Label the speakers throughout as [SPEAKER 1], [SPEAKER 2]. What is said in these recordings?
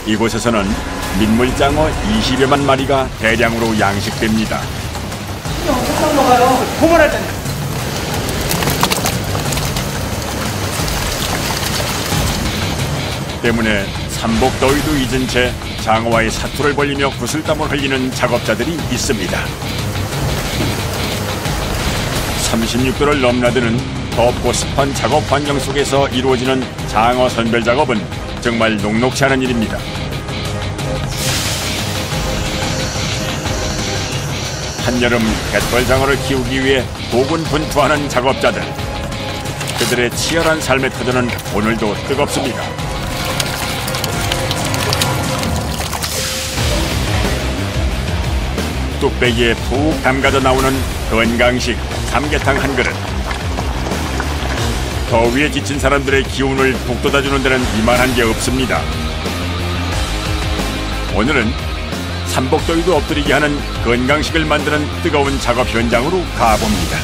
[SPEAKER 1] 이곳에서는 민물장어 20여만 마리가 대량으로 양식됩니다.
[SPEAKER 2] 엄청 먹어요. 고문할 때.
[SPEAKER 1] 때문에 삼복더위도 잊은 채 장어와의 사투를 벌리며 구슬땀을 흘리는 작업자들이 있습니다. 36도를 넘나드는 덥고 습한 작업 환경 속에서 이루어지는 장어 선별 작업은 정말 녹록지 않은 일입니다. 한여름 갯벌장어를 키우기 위해 고군분투하는 작업자들. 그들의 치열한 삶의 터전은 오늘도 뜨겁습니다. 뚝배기에 푹 담가져 나오는 건강식 삼계탕 한 그릇. 더위에 지친 사람들의 기운을 북돋아주는 데는 이만한 게 없습니다. 오늘은 삼복더위도 엎드리게 하는 건강식을 만드는 뜨거운 작업 현장으로 가봅니다.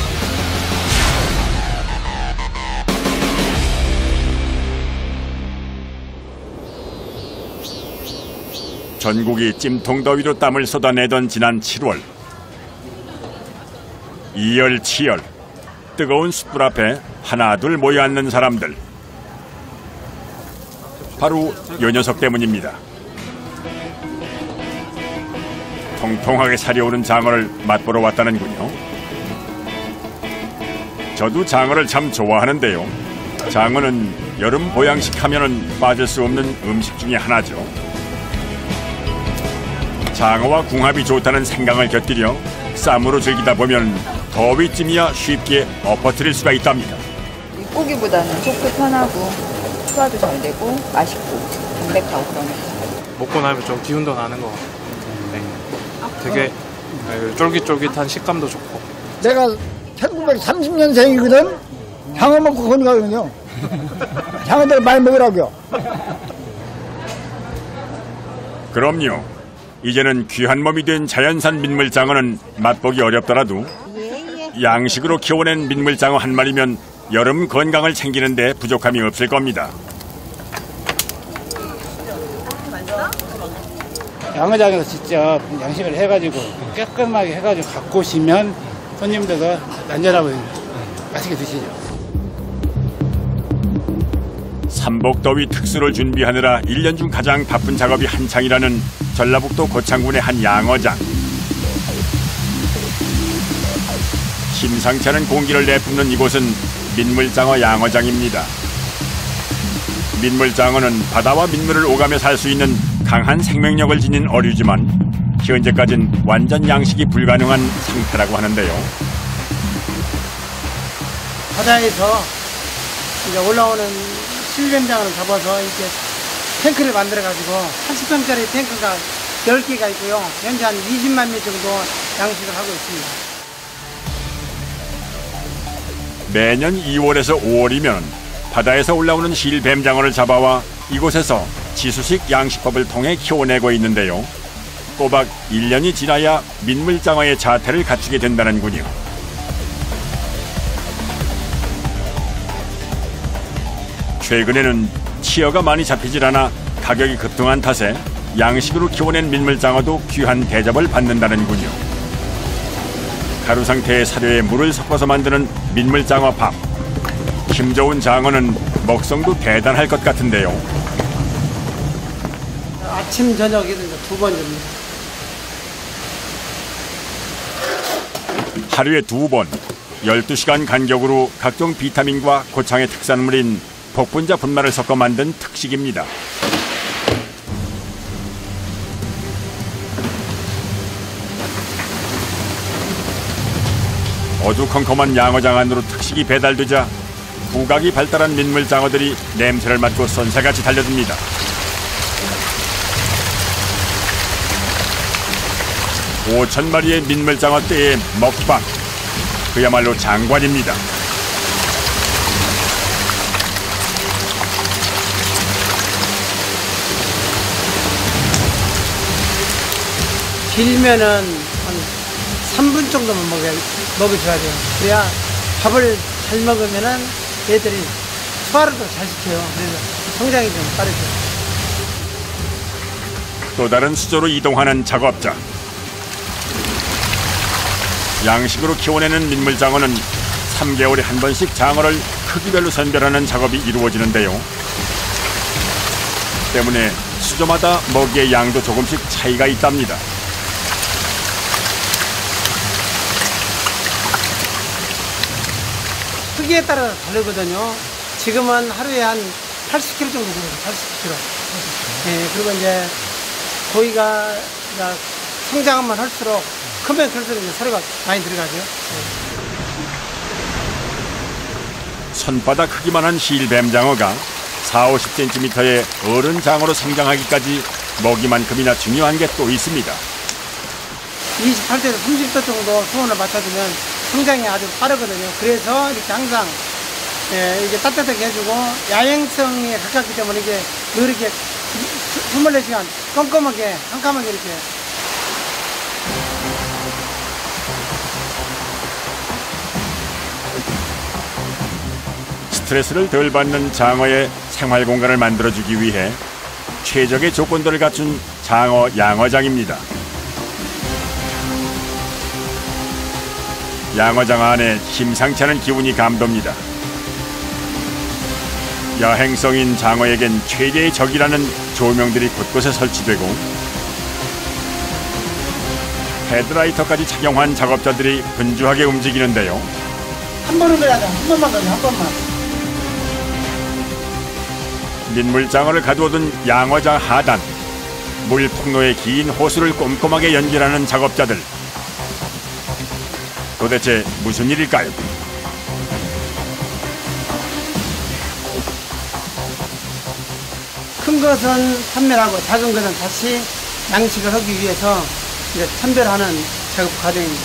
[SPEAKER 1] 전국이 찜통더위로 땀을 쏟아내던 지난 7월. 이열치열 뜨거운 숯불 앞에 하나둘 모여 앉는 사람들. 바로 요 녀석 때문입니다. 통통하게 살이 오른 장어를 맛보러 왔다는군요. 저도 장어를 참 좋아하는데요. 장어는 여름 보양식 하면은 빠질 수 없는 음식 중에 하나죠. 장어와 궁합이 좋다는 생강을 곁들여 쌈으로 즐기다 보면 더위쯤이야 쉽게 엎어뜨릴 수가 있답니다.
[SPEAKER 3] 고기보다는 속도 편하고 소화도 잘 되고 맛있고 담백하고 그러니까.
[SPEAKER 4] 먹고 나면 좀 기운도 나는 것 같고 되게 쫄깃쫄깃한 식감도 좋고.
[SPEAKER 5] 내가 1930년생이거든. 장어 먹고 건강하거든요. 장어들 많이 먹으라고요.
[SPEAKER 1] 그럼요. 이제는 귀한 몸이 된 자연산 민물장어는 맛보기 어렵더라도 양식으로 키워낸 민물장어 한 마리면 여름 건강을 챙기는데 부족함이 없을 겁니다.
[SPEAKER 6] 양어장에서 직접 양식을 해가지고 깨끗하게 해가지고 갖고 오시면 손님들도 안전하고 맛있게 드시죠.
[SPEAKER 1] 삼복더위 특수를 준비하느라 1년 중 가장 바쁜 작업이 한창이라는 전라북도 고창군의 한 양어장. 심상치 않은 공기를 내뿜는 이곳은 민물장어 양어장입니다. 민물장어는 바다와 민물을 오가며 살 수 있는 강한 생명력을 지닌 어류지만 현재까지는 완전 양식이 불가능한 상태라고 하는데요.
[SPEAKER 2] 바다에서 이제 올라오는 실뱀장어를 잡아서 이렇게 탱크를 만들어가지고 80톤짜리 탱크가 10개가 있고요. 현재 한 20만 명 정도 양식을 하고 있습니다.
[SPEAKER 1] 매년 2월에서 5월이면 바다에서 올라오는 실뱀장어를 잡아와 이곳에서 지수식 양식법을 통해 키워내고 있는데요. 꼬박 1년이 지나야 민물장어의 자태를 갖추게 된다는군요. 최근에는 치어가 많이 잡히질 않아 가격이 급등한 탓에 양식으로 키워낸 민물장어도 귀한 대접을 받는다는군요. 가루 상태의 사료에 물을 섞어서 만드는 민물장어 밥. 힘 좋은 장어는 먹성도 대단할 것 같은데요.
[SPEAKER 2] 아침 저녁에 2번 줍니다.
[SPEAKER 1] 하루에 2번, 12시간 간격으로 각종 비타민과 고창의 특산물인 복분자 분말을 섞어 만든 특식입니다. 어두컴컴한 양어장 안으로 특식이 배달되자 후각이 발달한 민물장어들이 냄새를 맡고 선새같이 달려듭니다. (5천) 마리의 민물장어 떼의 먹방, 그야말로 장관입니다.
[SPEAKER 2] 길면은 한 3분 정도만 먹여줘야 돼요. 그래야 밥을 잘 먹으면은 애들이 소화를 더 잘 시켜요. 그래서 성장이 좀 빠르죠.
[SPEAKER 1] 또 다른 수조로 이동하는 작업자. 양식으로 키워내는 민물장어는 3개월에 한 번씩 장어를 크기별로 선별하는 작업이 이루어지는데요. 때문에 수조마다 먹이의 양도 조금씩 차이가 있답니다.
[SPEAKER 2] 크기에 따라 다르거든요. 지금은 하루에 한 80kg 정도 들어요. 80kg. 예, 그리고 이제 고기가 성장하면 할수록 크면 클수록 이제 사료가 많이 들어가죠.
[SPEAKER 1] 손바닥 크기만한 실뱀장어가 40-50cm의 어른 장어로 성장하기까지 먹이만큼이나 중요한 게 또 있습니다.
[SPEAKER 2] 28도에서 30도 정도 수온을 맞춰주면 성장이 아주 빠르거든요. 그래서 이렇게 항상 이게 따뜻하게 해주고 야행성에 가깝기 때문에 이게 늘 이렇게 24시간 껌껌하게 깜깜하게 이렇게.
[SPEAKER 1] 스트레스를 덜 받는 장어의 생활 공간을 만들어주기 위해 최적의 조건들을 갖춘 장어 양어장입니다. 양어장 안에 심상치 않은 기운이 감돕니다. 야행성인 장어에겐 최대의 적이라는 조명들이 곳곳에 설치되고 헤드라이터까지 착용한 작업자들이 분주하게 움직이는데요.
[SPEAKER 2] 한 번은 넣어야 돼. 한 번만 넣어야 돼. 한 번만.
[SPEAKER 1] 민물장어를 가두어둔 양어장 하단. 물 통로의 긴 호수를 꼼꼼하게 연결하는 작업자들. 도대체 무슨 일일까요?
[SPEAKER 2] 큰 것은 판매하고 작은 것은 다시 양식을 하기 위해서 이제 선별하는 작업 과정입니다.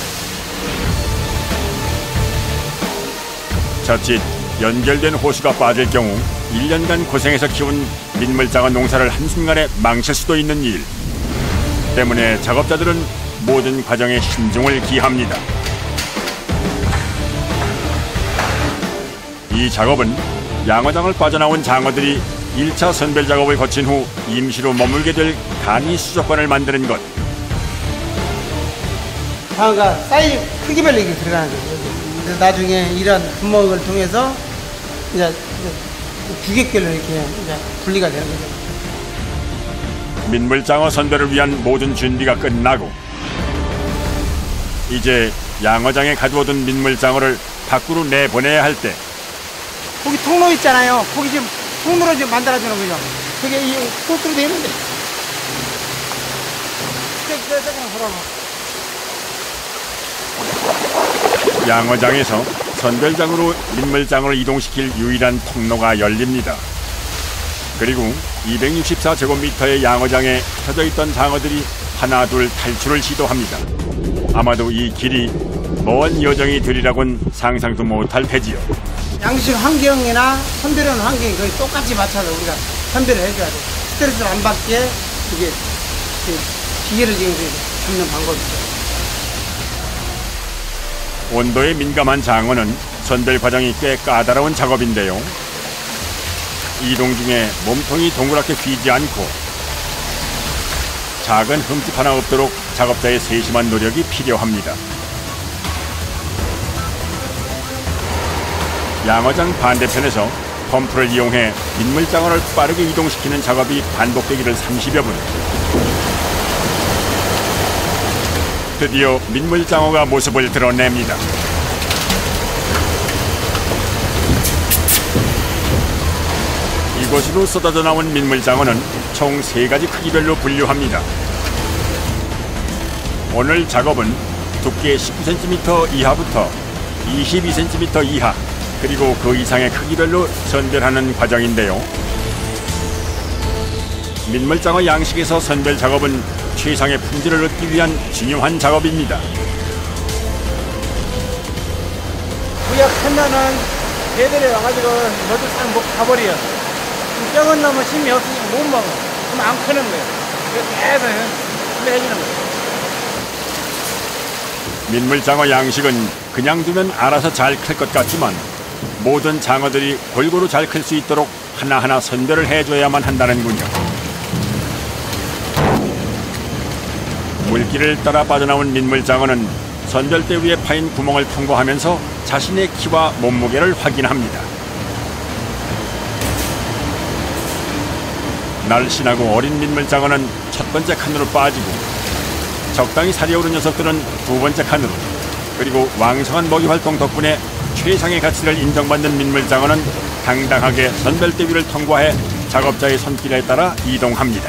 [SPEAKER 1] 자칫 연결된 호수가 빠질 경우 1년간 고생해서 키운 민물장어 농사를 한순간에 망칠 수도 있는 일. 때문에 작업자들은 모든 과정에 신중을 기합니다. 이 작업은 양어장을 빠져나온 장어들이 1차 선별 작업을 거친 후 임시로 머물게 될 간이 수족관을 만드는 것.
[SPEAKER 2] 장어가 사이즈 크기별로 이렇게 들어가는 거죠. 그래서 나중에 이런 분목을 통해서 이제 규격별로 이렇게 이제 분리가 되는 거죠.
[SPEAKER 1] 민물장어 선별을 위한 모든 준비가 끝나고 이제 양어장에 가두어둔 민물장어를 밖으로 내보내야 할 때
[SPEAKER 2] 거기 통로 있잖아요. 거기 지금 통로로 지금 만들어주는 거죠. 그게 이 호수로 되어 있는데.
[SPEAKER 1] 양어장에서 선별장으로 민물장어를 이동시킬 유일한 통로가 열립니다. 그리고 264제곱미터의 양어장에 펴져 있던 장어들이 하나 둘 탈출을 시도합니다. 아마도 이 길이 먼 여정이 되리라곤 상상도 못할 테지요.
[SPEAKER 2] 양식 환경이나 선별하는 환경이 거의 똑같이 맞춰서 우리가 선별을 해줘야 돼요. 스트레스를 안 받게 이게 기계를 이용해서 잡는 방법이죠.
[SPEAKER 1] 온도에 민감한 장어는 선별 과정이 꽤 까다로운 작업인데요. 이동 중에 몸통이 동그랗게 휘지 않고 작은 흠집 하나 없도록 작업자의 세심한 노력이 필요합니다. 양어장 반대편에서 펌프를 이용해 민물장어를 빠르게 이동시키는 작업이 반복되기를 30여 분. 드디어 민물장어가 모습을 드러냅니다. 이곳으로 쏟아져 나온 민물장어는 총 3가지 크기별로 분류합니다. 오늘 작업은 두께 19cm 이하부터 22cm 이하 그리고 그 이상의 크기별로 선별하는 과정인데요. 민물장어 양식에서 선별 작업은 최상의 품질을 얻기 위한 중요한 작업입니다.
[SPEAKER 2] 구역하면은 개들이 와가지고 너도 싹 먹고 가버려. 적은 놈은 힘이 없으니까 못 먹어. 그럼 안 크는 거예요. 그래서 계속 해주는 거예요.
[SPEAKER 1] 민물장어 양식은 그냥 두면 알아서 잘 클 것 같지만 모든 장어들이 골고루 잘 클 수 있도록 하나하나 선별을 해줘야만 한다는군요. 물길을 따라 빠져나온 민물장어는 선별대 위에 파인 구멍을 통과하면서 자신의 키와 몸무게를 확인합니다. 날씬하고 어린 민물장어는 첫 번째 칸으로 빠지고 적당히 살이 오른 녀석들은 두 번째 칸으로, 그리고 왕성한 먹이 활동 덕분에 최상의 가치를 인정받는 민물장어는 당당하게 선별대 위를 통과해 작업자의 손길에 따라 이동합니다.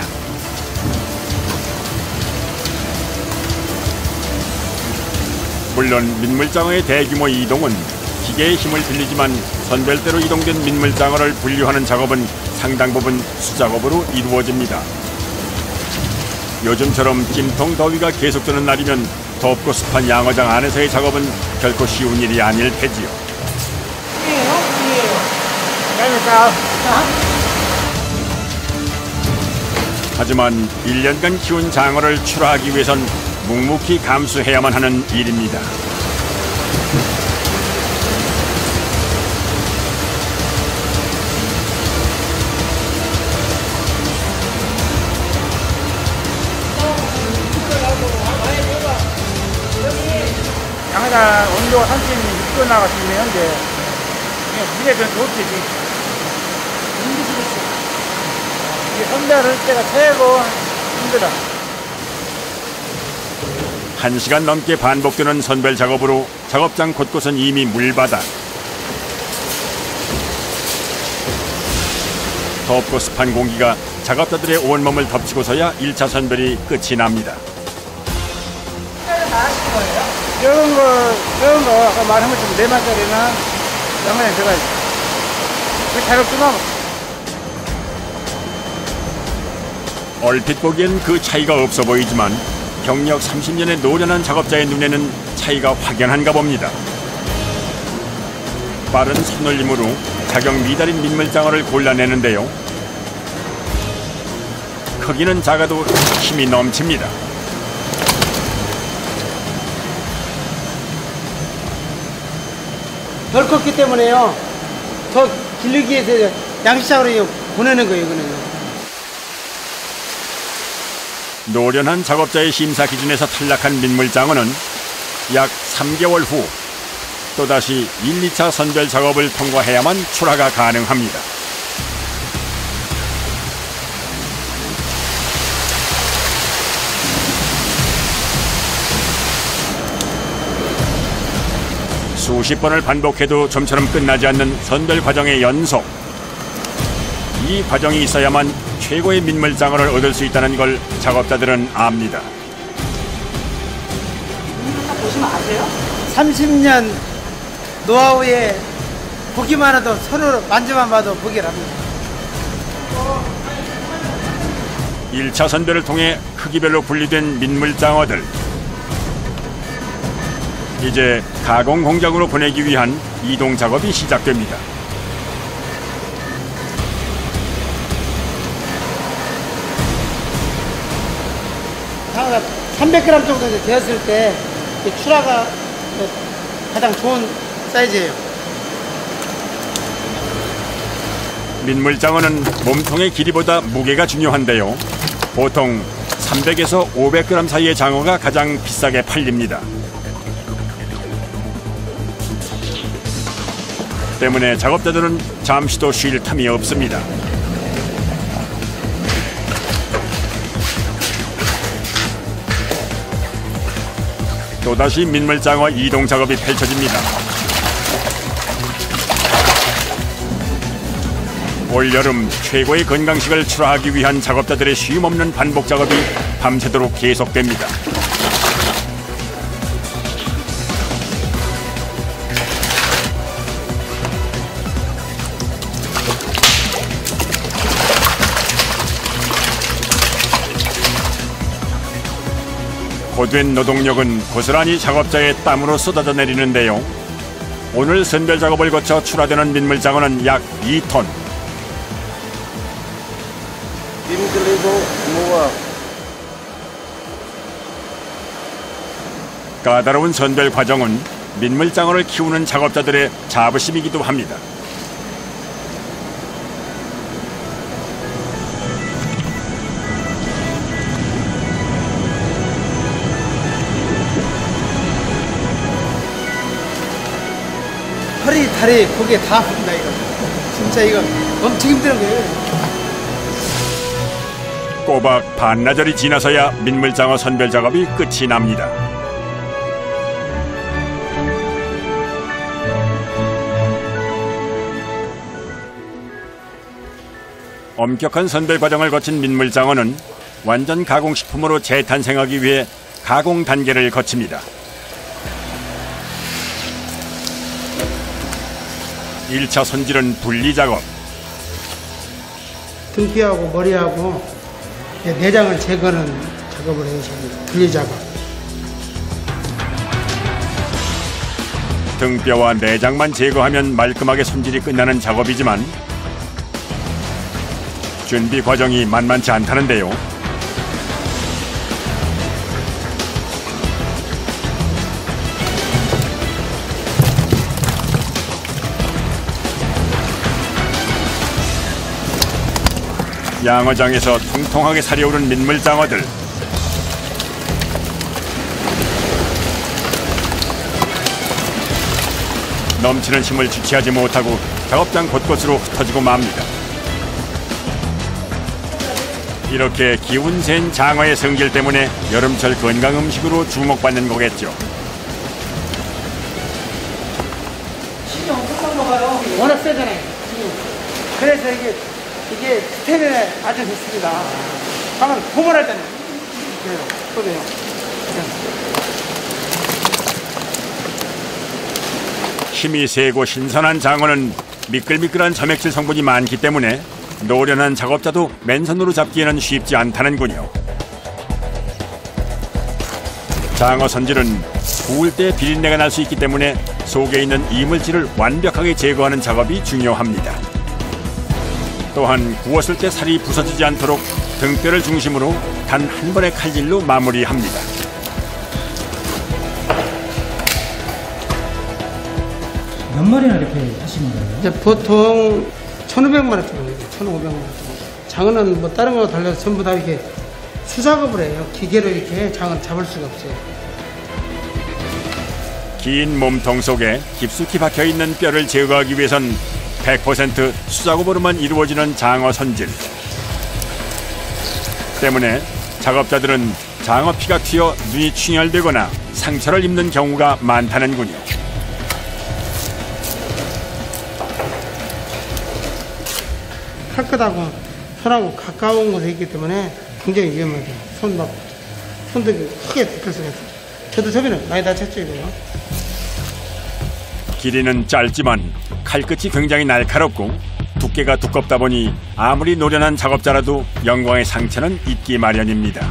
[SPEAKER 1] 물론 민물장어의 대규모 이동은 기계의 힘을 빌리지만 선별대로 이동된 민물장어를 분류하는 작업은 상당 부분 수작업으로 이루어집니다. 요즘처럼 찜통 더위가 계속되는 날이면 덥고 습한 양어장 안에서의 작업은 결코 쉬운 일이 아닐 테지요. 하지만 1년간 키운 장어를 출하하기 위해선 묵묵히 감수해야만 하는 일입니다.
[SPEAKER 6] 양어장 온도가 36도 나갔으면 현재 물에 변도 없지. 선별할 때가 최고 힘들어.
[SPEAKER 1] 1시간 넘게 반복되는 선별 작업으로 작업장 곳곳은 이미 물바다. 덥고 습한 공기가 작업자들의 온몸을 덮치고서야 1차 선별이 끝이 납니다.
[SPEAKER 6] 이런 거 아까 말한 것처럼 4마짜리나 양어장 들어가야지. 그 자격증하고.
[SPEAKER 1] 얼핏 보기엔 그 차이가 없어 보이지만 경력 30년의 노련한 작업자의 눈에는 차이가 확연한가 봅니다. 빠른 손놀림으로 자격 미달인 민물장어를 골라내는데요. 크기는 작아도 힘이 넘칩니다.
[SPEAKER 2] 덜 컸기 때문에요. 더 길르기 위해서 양식장으로 보내는 거예요, 이거는.
[SPEAKER 1] 노련한 작업자의 심사 기준에서 탈락한 민물장어는 약 3개월 후 또다시 1, 2차 선별 작업을 통과해야만 출하가 가능합니다. 수십 번을 반복해도 좀처럼 끝나지 않는 선별 과정의 연속. 이 과정이 있어야만 최고의 민물장어를 얻을 수 있다는 걸 작업자들은 압니다.
[SPEAKER 3] 보시면 아세요?
[SPEAKER 2] 30년 노하우에 보기만 해도 손으로 만져만 봐도 보기를 합니다.
[SPEAKER 1] 1차 선별을 통해 크기별로 분리된 민물장어들. 이제 가공 공장으로 보내기 위한 이동 작업이 시작됩니다.
[SPEAKER 2] 장어가 300g 정도 되었을 때 출하가 가장 좋은 사이즈예요.
[SPEAKER 1] 민물장어는 몸통의 길이보다 무게가 중요한데요. 보통 300에서 500g 사이의 장어가 가장 비싸게 팔립니다. 때문에 작업자들은 잠시도 쉴 틈이 없습니다. 또다시 민물장어 이동 작업이 펼쳐집니다. 올여름 최고의 건강식을 출하하기 위한 작업자들의 쉼없는 반복 작업이 밤새도록 계속됩니다. 고된 노동력은 고스란히 작업자의 땀으로 쏟아져 내리는데요. 오늘 선별 작업을 거쳐 출하되는 민물장어는 약 2톤. 까다로운 선별 과정은 민물장어를 키우는 작업자들의 자부심이기도 합니다.
[SPEAKER 2] 다리 고개 다 아픕니다 이거. 진짜 이거 엄청 힘든 거예요.
[SPEAKER 1] 꼬박 반나절이 지나서야 민물장어 선별 작업이 끝이 납니다. 엄격한 선별 과정을 거친 민물장어는 완전 가공식품으로 재탄생하기 위해 가공 단계를 거칩니다. 1차 손질은 분리 작업.
[SPEAKER 2] 등뼈하고 머리하고 내장을 제거하는 작업을 해서 분리 작업.
[SPEAKER 1] 등뼈와 내장만 제거하면 말끔하게 손질이 끝나는 작업이지만 준비 과정이 만만치 않다는데요. 양어장에서 통통하게 살이 오른 민물장어들. 넘치는 힘을 주체하지 못하고 작업장 곳곳으로 흩어지고 맙니다. 이렇게 기운 센 장어의 성질 때문에 여름철 건강 음식으로 주목받는 거겠죠.
[SPEAKER 2] 힘이 엄청 먹어요. 워낙 세잖아요. 그래서 이게 스테미너에 아주 좋습니다. 방금 고문할 때는 그래요. 보세요.
[SPEAKER 1] 힘이 세고 신선한 장어는 미끌미끌한 점액질 성분이 많기 때문에 노련한 작업자도 맨손으로 잡기에는 쉽지 않다는군요. 장어 손질은 구울 때 비린내가 날 수 있기 때문에 속에 있는 이물질을 완벽하게 제거하는 작업이 중요합니다. 또한 구웠을 때 살이 부서지지 않도록 등뼈를 중심으로 단 한 번의 칼질로 마무리합니다.
[SPEAKER 7] 몇 마리나 이렇게 하시는 거예요?
[SPEAKER 2] 이제 보통 1,500만 원 정도, 1,500만 원 정도. 장어는 뭐 다른 거와 달라서 전부 다 이렇게 수작업을 해요. 기계로 이렇게 장어를 잡을 수가 없어요.
[SPEAKER 1] 긴 몸통 속에 깊숙이 박혀있는 뼈를 제거하기 위해선 100% 수작업으로만 이루어지는 장어 손질. 때문에 작업자들은 장어 피가 튀어 눈이 충혈되거나 상처를 입는 경우가 많다는군요.
[SPEAKER 2] 칼끝하고 손하고 가까운 곳에 있기 때문에 굉장히 위험하죠. 손도 크게 다칠 수가 있어요. 저도 처음에는 많이 다쳤죠, 이거요.
[SPEAKER 1] 길이는 짧지만 칼끝이 굉장히 날카롭고 두께가 두껍다 보니 아무리 노련한 작업자라도 영광의 상처는 있기 마련입니다.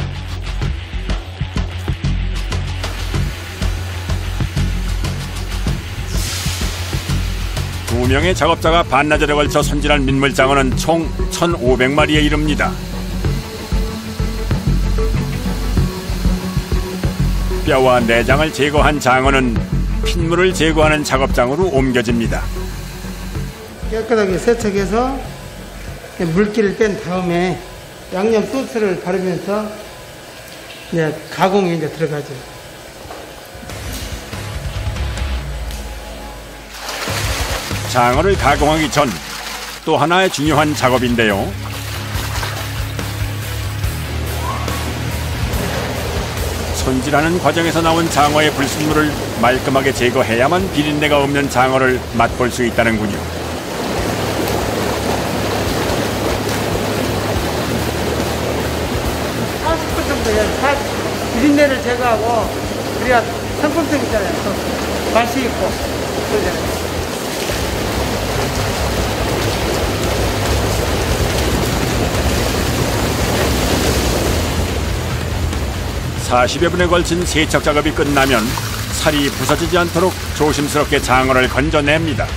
[SPEAKER 1] 두 명의 작업자가 반나절에 걸쳐 손질한 민물장어는 총 1,500마리에 이릅니다. 뼈와 내장을 제거한 장어는 핏물을 제거하는 작업장으로 옮겨집니다.
[SPEAKER 2] 깨끗하게 세척해서 물기를 뺀 다음에 양념 소스를 바르면서 이제 가공에 이제 들어가죠.
[SPEAKER 1] 장어를 가공하기 전 또 하나의 중요한 작업인데요. 손질하는 과정에서 나온 장어의 불순물을 말끔하게 제거해야만 비린내가 없는 장어를 맛볼 수 있다는군요.
[SPEAKER 2] 비린내를 제거하고 우리가 상품성 있잖아요. 또 맛이 있고 그러잖아요.
[SPEAKER 1] 40여 분에 걸친 세척 작업이 끝나면 살이 부서지지 않도록 조심스럽게 장어를 건져냅니다.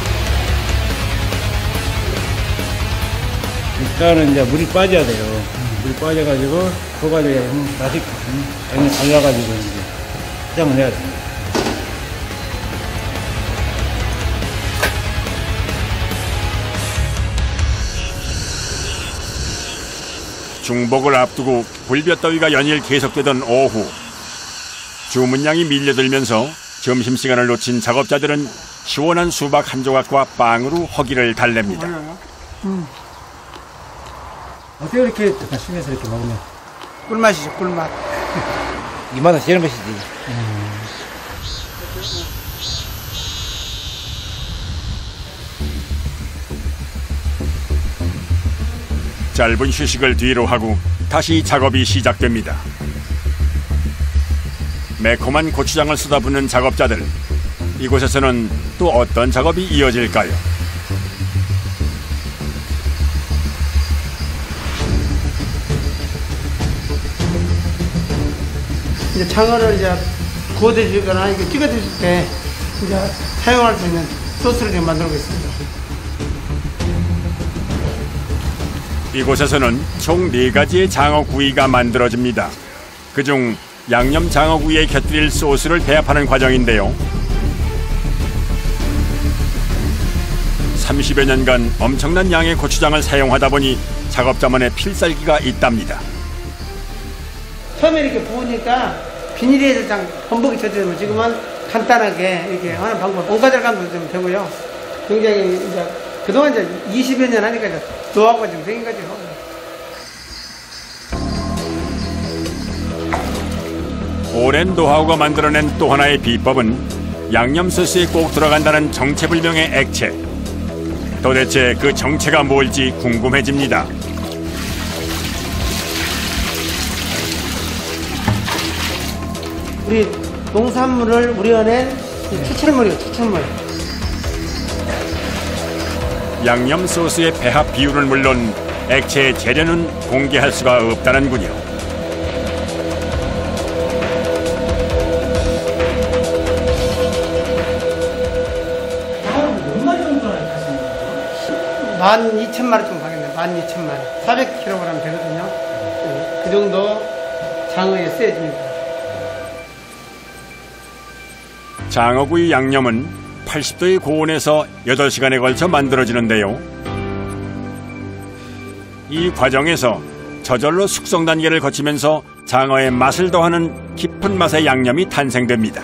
[SPEAKER 6] 일단은 이제 물이 빠져야 돼요.
[SPEAKER 7] 물 빠져가지고 그거가지고 맛이 양이 달라가지고 이제 포장을 해야 됩니다.
[SPEAKER 1] 중복을 앞두고 불볕더위가 연일 계속되던 오후, 주문량이 밀려들면서 점심시간을 놓친 작업자들은 시원한 수박 한 조각과 빵으로 허기를 달랩니다.
[SPEAKER 7] 어떻게 이렇게 심해서 이렇게 먹으면
[SPEAKER 2] 꿀맛이죠, 꿀맛.
[SPEAKER 5] 이 맛은 제일 맛이지.
[SPEAKER 1] 짧은 휴식을 뒤로 하고 다시 작업이 시작됩니다. 매콤한 고추장을 쏟아붓는 작업자들. 이곳에서는 또 어떤 작업이 이어질까요?
[SPEAKER 2] 이제 장어를 이제 구워 드시거나 이렇게 찍어 드실 때 이제 사용할 수 있는 소스를 지금 만들고 있습니다.
[SPEAKER 1] 이곳에서는 총 4가지의 장어구이가 만들어집니다. 그중 양념 장어구이에 곁들일 소스를 배합하는 과정인데요. 30여 년간 엄청난 양의 고추장을 사용하다 보니 작업자만의 필살기가 있답니다.
[SPEAKER 2] 처음에 이렇게 부으니까 비닐에 살짝 범벅이 쳐지면 지금은 간단하게 이렇게 하는 방법, 원가절감도 좀 되고요. 굉장히 이제 그동안 이제 20여 년 하니까 이제 노하우가 좀 생긴 거죠.
[SPEAKER 1] 오랜 노하우가 만들어낸 또 하나의 비법은 양념 소스에 꼭 들어간다는 정체불명의 액체. 도대체 그 정체가 뭘지 궁금해집니다.
[SPEAKER 2] 우리 농산물을 우려낸 추출물이에요, 추출물.
[SPEAKER 1] 양념 소스의 배합 비율은 물론 액체의 재료는 공개할 수가 없다는군요.
[SPEAKER 7] 장어를 몇 마리 정도나 하시는 거예요?
[SPEAKER 2] 12,000마리 정도 하겠네요. 12,000마리. 400kg 되거든요. 그 정도 장어에 쓰여집니다.
[SPEAKER 1] 장어구이 양념은 80도의 고온에서 8시간에 걸쳐 만들어지는데요. 이 과정에서 저절로 숙성 단계를 거치면서 장어의 맛을 더하는 깊은 맛의 양념이 탄생됩니다.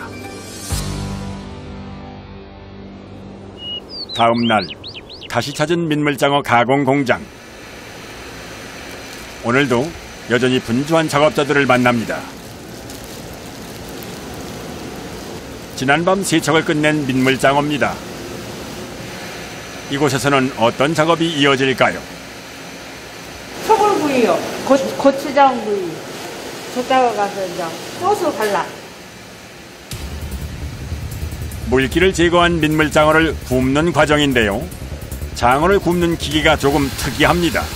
[SPEAKER 1] 다음 날 다시 찾은 민물장어 가공 공장. 오늘도 여전히 분주한 작업자들을 만납니다. 지난밤 세척을 끝낸 민물장어입니다. 이곳에서는 어떤 작업이 이어질까요?
[SPEAKER 8] 소불구이요. 고추장구이. 저따가 가서 이제 소스 발라.
[SPEAKER 1] 물기를 제거한 민물장어를 굽는 과정인데요. 장어를 굽는 기계가 조금 특이합니다.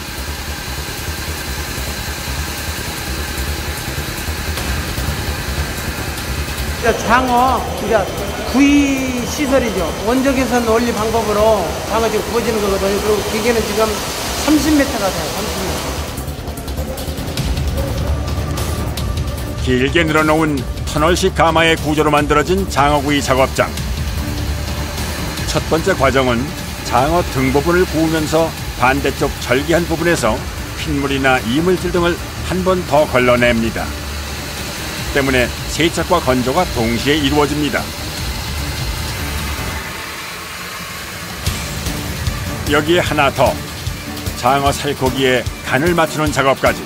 [SPEAKER 2] 장어 이제 구이 시설이죠. 원적외선 원리 방법으로 장어 지금 구워지는 거거든요. 그리고 기계는 지금 30m가 돼요. 30m.
[SPEAKER 1] 길게 늘어놓은 터널식 가마의 구조로 만들어진 장어구이 작업장. 첫 번째 과정은 장어 등 부분을 구우면서 반대쪽 절개한 부분에서 핏물이나 이물질 등을 한 번 더 걸러냅니다. 때문에 세척과 건조가 동시에 이루어집니다. 여기에 하나 더, 장어 살코기에 간을 맞추는 작업까지.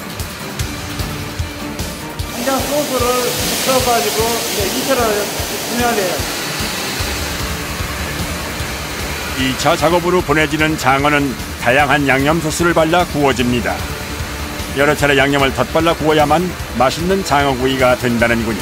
[SPEAKER 6] 간장 소스를 넣어가지고 이제 2차를 진행을 해요.
[SPEAKER 1] 2차 작업으로 보내지는 장어는 다양한 양념 소스를 발라 구워집니다. 여러 차례 양념을 덧발라 구워야만 맛있는 장어구이가 된다는군요.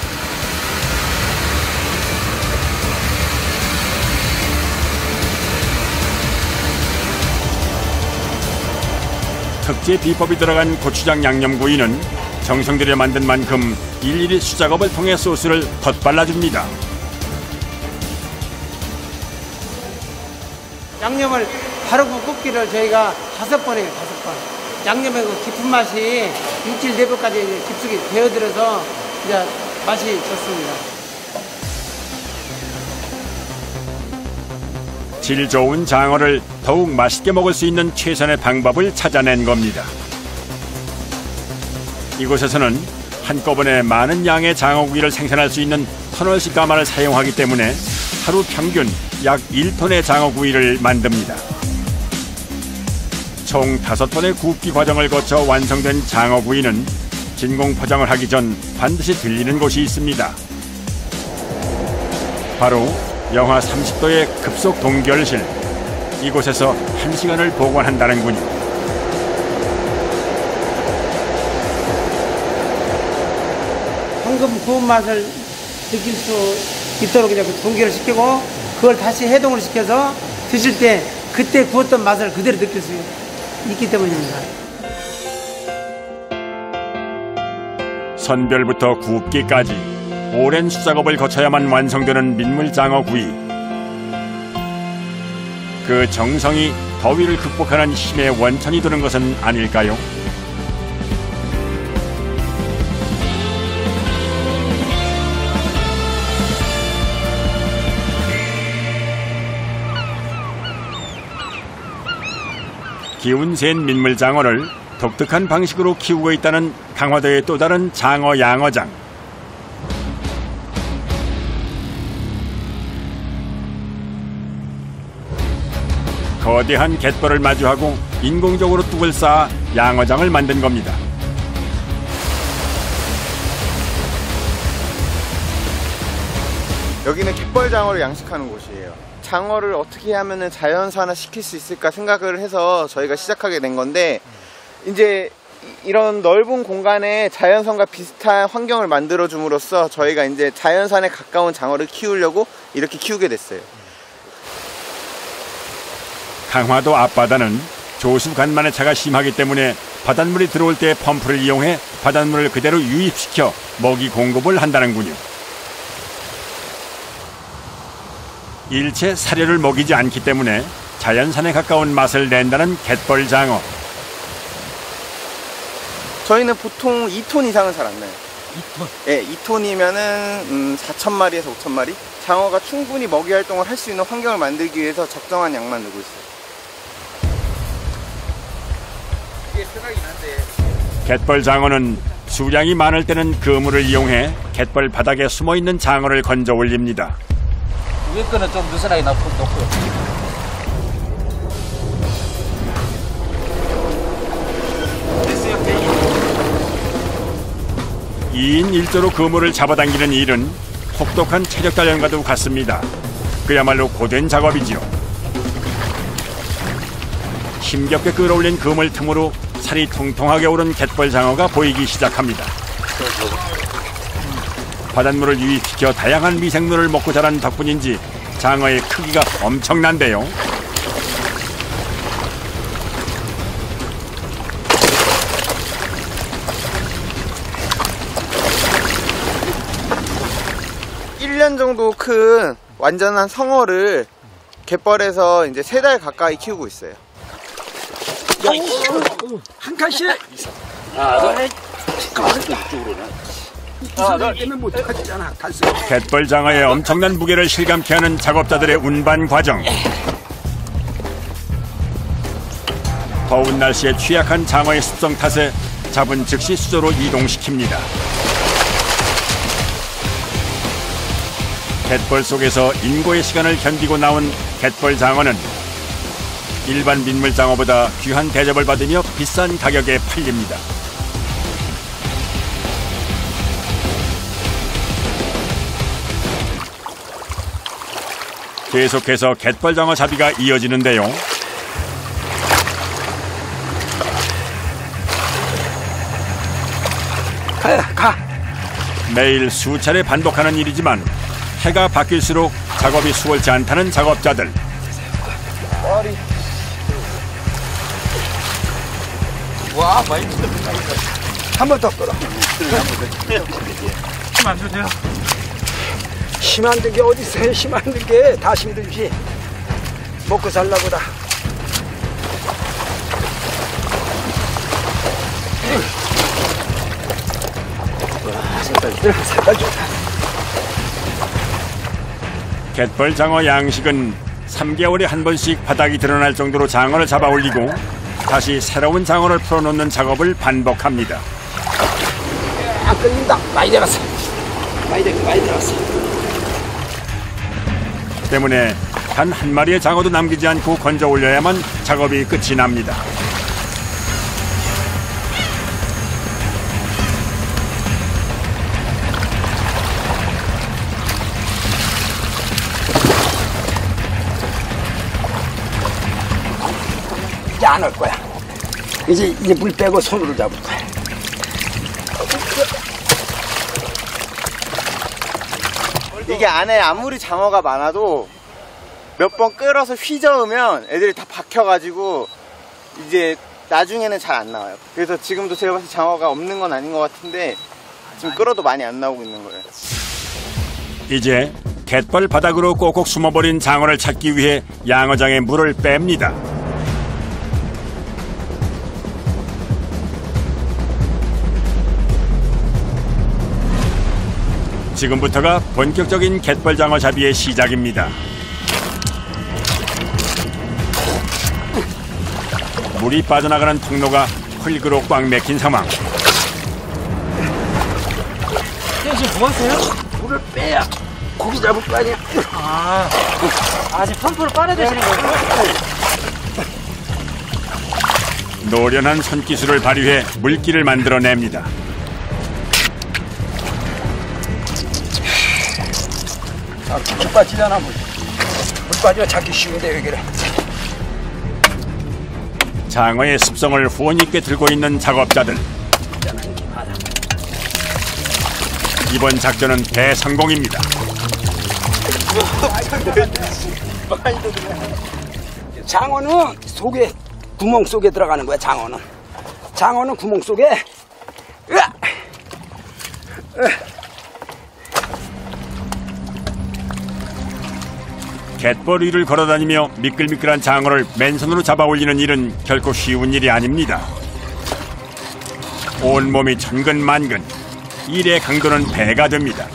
[SPEAKER 1] 특제 비법이 들어간 고추장 양념구이는 정성 들여 만든 만큼 일일이 수작업을 통해 소스를 덧발라줍니다.
[SPEAKER 2] 양념을 바르고 굽기를 저희가 5번 해요. 5번. 양념의 그 깊은 맛이 육질 내부까지 깊숙이 배어들어서 이제 맛이 좋습니다.
[SPEAKER 1] 질 좋은 장어를 더욱 맛있게 먹을 수 있는 최선의 방법을 찾아낸 겁니다. 이곳에서는 한꺼번에 많은 양의 장어구이를 생산할 수 있는 터널식 가마를 사용하기 때문에 하루 평균 약 1톤의 장어구이를 만듭니다. 총 5번의 굽기 과정을 거쳐 완성된 장어구이는 진공 포장을 하기 전 반드시 들리는 곳이 있습니다. 바로 영하 30도의 급속 동결실. 이곳에서 1시간을 보관한다는군요.
[SPEAKER 2] 방금 구운 맛을 느낄 수 있도록 이렇게 동결을 시키고 그걸 다시 해동을 시켜서 드실 때 그때 구웠던 맛을 그대로 느낄 수 있기 때문입니다.
[SPEAKER 1] 선별부터 굽기까지 오랜 수작업을 거쳐야만 완성되는 민물장어구이. 그 정성이 더위를 극복하는 힘의 원천이 되는 것은 아닐까요? 기운 센 민물장어를 독특한 방식으로 키우고 있다는 강화도의 또 다른 장어 양어장. 거대한 갯벌을 마주하고 인공적으로 뚝을 쌓아 양어장을 만든 겁니다.
[SPEAKER 9] 여기는 갯벌 장어를 양식하는 곳이에요. 장어를 어떻게 하면 자연산화 시킬 수 있을까 생각을 해서 저희가 시작하게 된 건데, 이제 이런 넓은 공간에 자연산과 비슷한 환경을 만들어 줌으로써 저희가 이제 자연산에 가까운 장어를 키우려고 이렇게 키우게 됐어요.
[SPEAKER 1] 강화도 앞바다는 조수 간만의 차가 심하기 때문에 바닷물이 들어올 때 펌프를 이용해 바닷물을 그대로 유입시켜 먹이 공급을 한다는군요. 일체 사료를 먹이지 않기 때문에 자연산에 가까운 맛을 낸다는 갯벌 장어.
[SPEAKER 9] 저희는 보통 2톤 이상은 잘 안 나요. 2톤? 네, 2톤이면은 4,000마리에서 5,000마리? 장어가 충분히 먹이 활동을 할 수 있는 환경을 만들기 위해서 적정한 양만 넣고 있어요. 이게 편하긴 한데.
[SPEAKER 1] 갯벌 장어는 수량이 많을 때는 그물을 이용해 갯벌 바닥에 숨어있는 장어를 건져 올립니다.
[SPEAKER 7] 위에 거는 좀 느슨하게 놓고.
[SPEAKER 1] 2인 1조로 그물을 잡아당기는 일은 혹독한 체력 단련과도 같습니다. 그야말로 고된 작업이지요. 힘겹게 끌어올린 그물 틈으로 살이 통통하게 오른 갯벌 장어가 보이기 시작합니다. 바닷물을 유입시켜 다양한 미생물을 먹고 자란 덕분인지 장어의 크기가 엄청난데요.
[SPEAKER 9] (1년) 정도 큰 완전한 성어를 갯벌에서 이제 3달 가까이 키우고 있어요.
[SPEAKER 5] 한 칸씩.
[SPEAKER 1] 갯벌 장어의 엄청난 무게를 실감케 하는 작업자들의 운반 과정. 더운 날씨에 취약한 장어의 습성 탓에 잡은 즉시 수조로 이동시킵니다. 갯벌 속에서 인고의 시간을 견디고 나온 갯벌 장어는 일반 민물장어보다 귀한 대접을 받으며 비싼 가격에 팔립니다. 계속해서 갯벌장어 잡이가 이어지는데요. 매일 수차례 반복하는 일이지만 해가 바뀔수록 작업이 수월치 않다는 작업자들.
[SPEAKER 5] 와, 많이 한 번 더 끌어.
[SPEAKER 4] 힘 안 주세요?
[SPEAKER 5] 힘 안 든 게 어디 있어요? 힘 안 든 게 다 힘들지. 먹고 살라보다. 색깔 좋다.
[SPEAKER 1] 갯벌 장어 양식은 3개월에 한 번씩 바닥이 드러날 정도로 장어를 잡아 올리고 다시 새로운 장어를 풀어놓는 작업을 반복합니다.
[SPEAKER 5] 안 끌린다. 많이 들어갔어. 많이 들어갔어.
[SPEAKER 1] 때문에 단 한 마리의 장어도 남기지 않고 건져 올려야만 작업이 끝이 납니다.
[SPEAKER 5] 이제 안 할 거야. 이제 물 빼고 손으로 잡을 거야.
[SPEAKER 9] 이게 안에 아무리 장어가 많아도 몇 번 끌어서 휘저으면 애들이 다 박혀가지고 이제 나중에는 잘 안 나와요. 그래서 지금도 제가 봤을 때 장어가 없는 건 아닌 것 같은데 지금 끌어도 많이 안 나오고 있는 거예요.
[SPEAKER 1] 이제 갯벌 바닥으로 꼭꼭 숨어버린 장어를 찾기 위해 양어장에 물을 뺍니다. 지금부터가 본격적인 갯벌 장어 잡이의 시작입니다. 물이 빠져나가는 통로가 흙으로 꽉 막힌 상황.
[SPEAKER 8] 지금 뭐 하세요?
[SPEAKER 5] 물을 빼야 고기 잡을 거 아니야.
[SPEAKER 8] 아직 펌프를 빨아대시는 거예요?
[SPEAKER 1] 노련한 손기술을 발휘해 물기를 만들어냅니다.
[SPEAKER 5] 물 빠지잖아. 물 빠지면 잡기 쉬운데 여기를.
[SPEAKER 1] 장어의 습성을 후원 있게 들고 있는 작업자들. 이번 작전은 대성공입니다.
[SPEAKER 5] 장어는 속에 구멍 속에 들어가는 거야. 장어는 구멍 속에.
[SPEAKER 1] 갯벌 위를 걸어다니며 미끌미끌한 장어를 맨손으로 잡아 올리는 일은 결코 쉬운 일이 아닙니다. 온몸이 천근만근, 일의 강도는 배가 됩니다.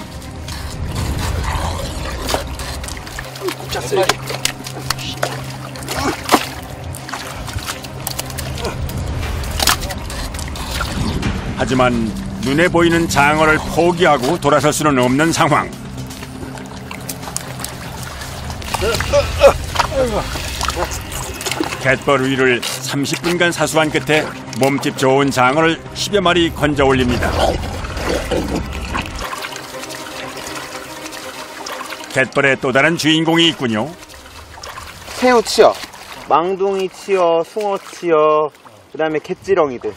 [SPEAKER 1] 하지만 눈에 보이는 장어를 포기하고 돌아설 수는 없는 상황. 갯벌 위를 30분간 사수한 끝에 몸집 좋은 장어를 10여 마리 건져 올립니다. 갯벌에 또 다른 주인공이 있군요.
[SPEAKER 9] 새우 치어, 망둥이 치어, 숭어 치어, 그 다음에 갯지렁이들.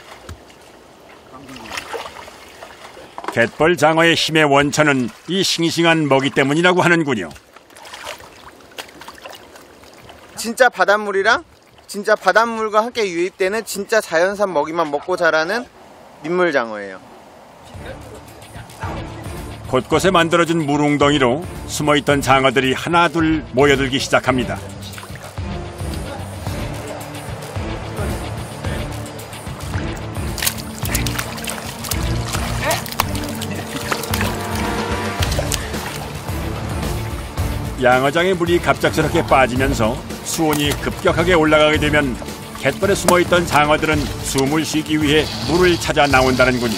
[SPEAKER 1] 갯벌 장어의 힘의 원천은 이 싱싱한 먹이 때문이라고 하는군요.
[SPEAKER 9] 진짜 바닷물이랑 진짜 바닷물과 함께 유입되는 진짜 자연산 먹이만 먹고 자라는 민물장어예요.
[SPEAKER 1] 곳곳에 만들어진 물웅덩이로 숨어있던 장어들이 하나둘 모여들기 시작합니다. 양어장의 물이 갑작스럽게 빠지면서 수온이 급격하게 올라가게 되면 갯벌에 숨어있던 장어들은 숨을 쉬기 위해 물을 찾아 나온다는군요.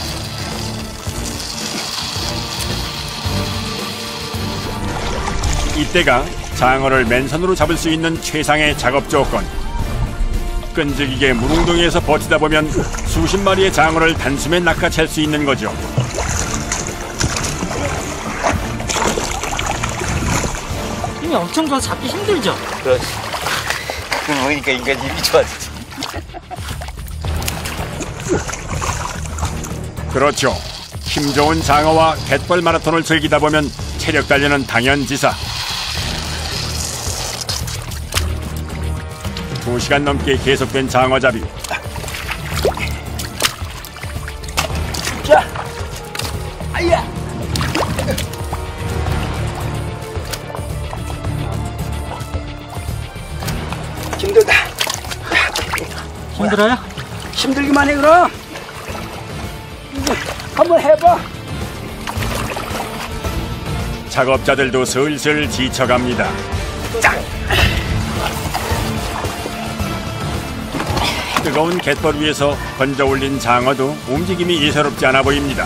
[SPEAKER 1] 이때가 장어를 맨손으로 잡을 수 있는 최상의 작업 조건. 끈질기게 물웅덩이에서 버티다 보면 수십 마리의 장어를 단숨에 낚아챌 수 있는 거죠.
[SPEAKER 8] 힘이 엄청 좋아 잡기 힘들죠?
[SPEAKER 9] 그렇지. 그걸 보니까 인간 힘이 좋아지지.
[SPEAKER 1] 그렇죠. 힘 좋은 장어와 갯벌 마라톤을 즐기다 보면 체력 단련은 당연지사. 2시간 넘게 계속된 장어잡이.
[SPEAKER 5] 자, 아야. 힘들다.
[SPEAKER 8] 힘들어요?
[SPEAKER 5] 힘들기만 해 그럼. 한번 해봐.
[SPEAKER 1] 작업자들도 슬슬 지쳐갑니다. 뜨거운 갯벌 위에서 건져 올린 장어도 움직임이 예사롭지 않아 보입니다.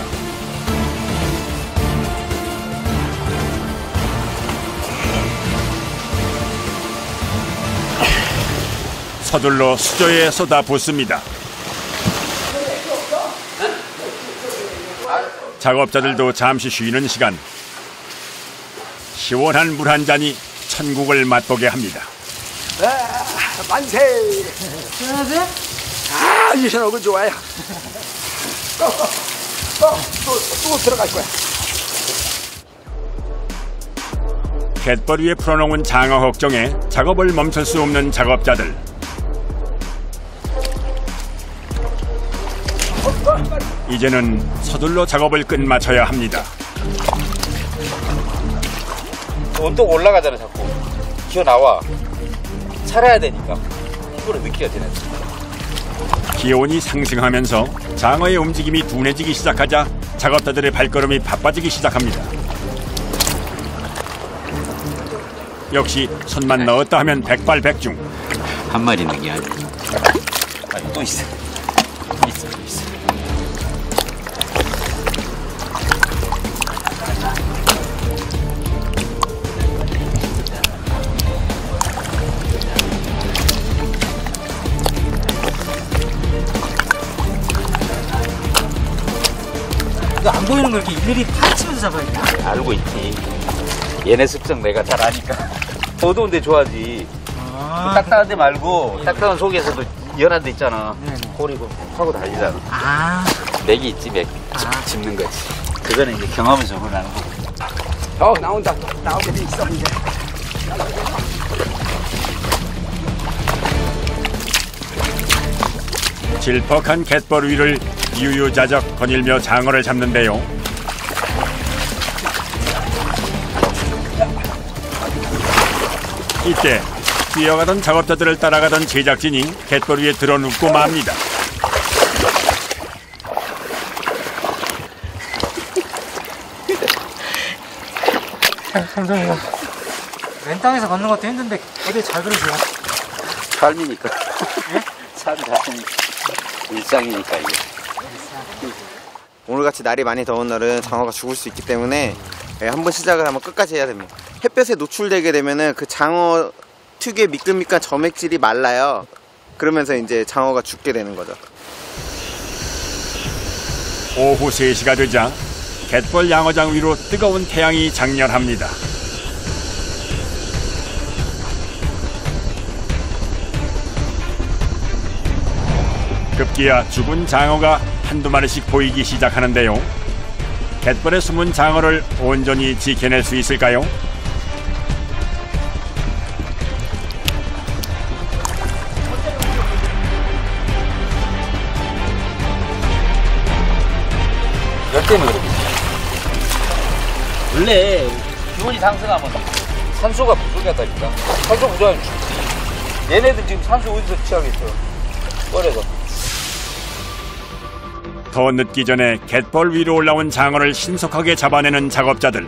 [SPEAKER 1] 서둘러 수조에 쏟아붓습니다. 작업자들도 잠시 쉬는 시간. 시원한 물 한 잔이 천국을 맛보게 합니다.
[SPEAKER 5] 만세.
[SPEAKER 2] 안녕하세요.
[SPEAKER 5] 이 신호가 좋아요. 또 들어갈 거야.
[SPEAKER 1] 갯벌 위에 풀어놓은 장어 걱정에 작업을 멈출 수 없는 작업자들. 이제는 서둘러 작업을 끝마쳐야 합니다.
[SPEAKER 10] 온도가 올라가잖아 자꾸. 기어나와. 살아야 되니까 피부를 느껴야 되네.
[SPEAKER 1] 기온이 상승하면서 장어의 움직임이 둔해지기 시작하자 작업자들의 발걸음이 바빠지기 시작합니다. 역시 손만 넣었다 하면 백발백중.
[SPEAKER 10] 한 마리 넣기 아니야. 또 있어. 있어.
[SPEAKER 8] 이거 안 보이는 걸 이렇게 일일이 파헤치면서 잡아야 돼?
[SPEAKER 10] 알고 있지. 얘네 습성 내가 잘 아니까. 어두운 데 좋아하지. 딱딱한 데 말고 딱딱한 속에서도 연한 데 있잖아. 고리고 하고 다니잖아. 맥이 있지, 맥. 짚는 거지. 그거는 이제 경험에서 보라는 거.
[SPEAKER 5] 나온다. 나오게 돼 있어 이제.
[SPEAKER 1] 질퍽한 갯벌 위를 유유자적 거닐며 장어를 잡는데요. 이때 뛰어가던 작업자들을 따라가던 제작진이 갯벌 위에 드러눕고 맙니다.
[SPEAKER 8] 감사합니다. 맨 땅에서 걷는 것도 힘든데 어디 잘 그러세요?
[SPEAKER 10] 삶이니까. 삶 자체니까. 일상이니까 이게.
[SPEAKER 9] 오늘같이 날이 많이 더운 날은 장어가 죽을 수 있기 때문에 한번 시작을 하면 끝까지 해야 됩니다. 햇볕에 노출되게 되면은 그 장어 특유의 미끌미끌한 점액질이 말라요. 그러면서 이제 장어가 죽게 되는 거죠.
[SPEAKER 1] 오후 3시가 되자 갯벌 양어장 위로 뜨거운 태양이 장렬합니다. 급기야 죽은 장어가 한두 마리씩 보이기 시작하는데요. 갯벌에 숨은 장어를 온전히 지켜낼 수 있을까요?
[SPEAKER 10] 열 때문에 그래. 원래 기온이 상승하면 산소가 부족하다니까. 산소 부족하면 죽지. 얘네들 지금 산소 어디서 취하겠어? 뻘에서.
[SPEAKER 1] 더 늦기 전에 갯벌 위로 올라온 장어를 신속하게 잡아내는 작업자들.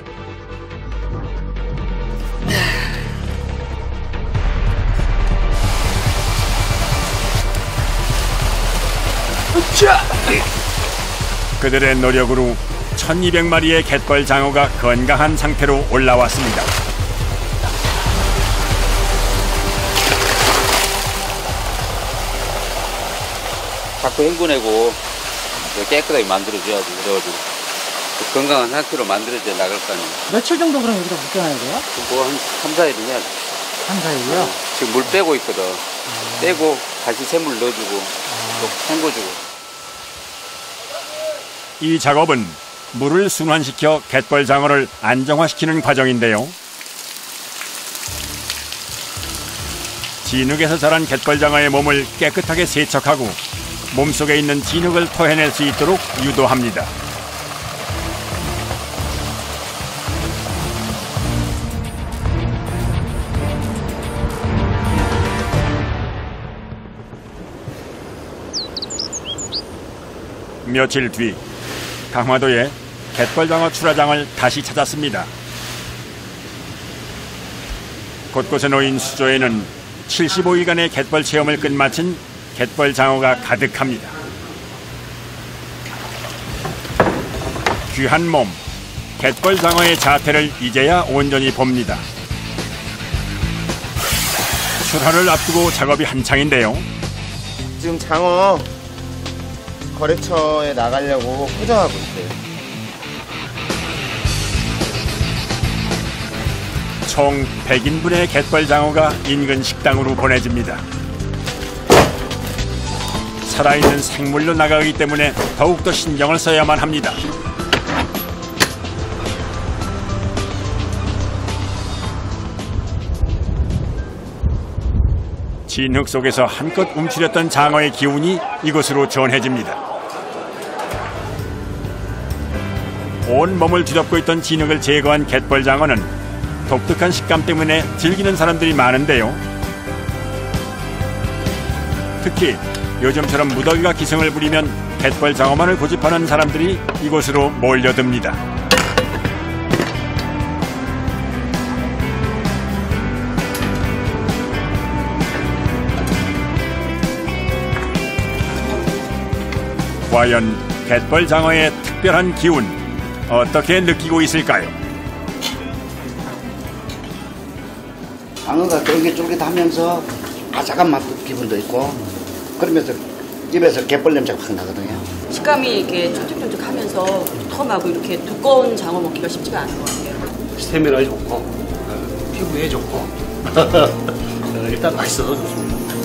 [SPEAKER 1] 그들의 노력으로 1200마리의 갯벌 장어가 건강한 상태로 올라왔습니다.
[SPEAKER 10] 자꾸 헹궈내고 깨끗하게 만들어줘야지. 그래가지고 건강한 상태로 만들어줘야 나갈 거 아니에요.
[SPEAKER 8] 며칠 정도 그럼 여기다 묶여놔야 돼요?
[SPEAKER 10] 그거 한 3, 4일은 해야지.
[SPEAKER 8] 3, 4일이요?
[SPEAKER 10] 지금 물 빼고 있거든. 빼고 다시 새물 넣어주고 또 헹궈주고.
[SPEAKER 1] 이 작업은 물을 순환시켜 갯벌 장어를 안정화시키는 과정인데요. 진흙에서 자란 갯벌 장어의 몸을 깨끗하게 세척하고 몸속에 있는 진흙을 토해낼 수 있도록 유도합니다. 며칠 뒤 강화도에 갯벌장어 출하장을 다시 찾았습니다. 곳곳에 놓인 수조에는 75일간의 갯벌 체험을 끝마친 갯벌장어가 가득합니다. 귀한 몸, 갯벌장어의 자태를 이제야 온전히 봅니다. 출하를 앞두고 작업이 한창인데요.
[SPEAKER 9] 지금 장어 거래처에 나가려고 포장하고 있어요.
[SPEAKER 1] 총 100인분의 갯벌장어가 인근 식당으로 보내집니다. 살아있는 생물로 나가기 때문에 더욱더 신경을 써야만 합니다. 진흙 속에서 한껏 움츠렸던 장어의 기운이 이곳으로 전해집니다. 온 몸을 뒤덮고 있던 진흙을 제거한 갯벌장어는 독특한 식감 때문에 즐기는 사람들이 많은데요. 특히 요즘처럼 무더기가 기승을 부리면 갯벌장어만을 고집하는 사람들이 이곳으로 몰려듭니다. 과연 갯벌장어의 특별한 기운 어떻게 느끼고 있을까요?
[SPEAKER 11] 장어가 쫄깃쫄깃하면서 아삭한 맛 기분도 있고 그러면서 입에서 갯벌 냄새가 확 나거든요.
[SPEAKER 12] 식감이 이렇게 쫀득쫀득하면서 텀하고 이렇게 두꺼운 장어 먹기가 쉽지가 않은 것 같아요.
[SPEAKER 13] 스태미나에 좋고 피부에 좋고 일단 맛있어서 좋습니다.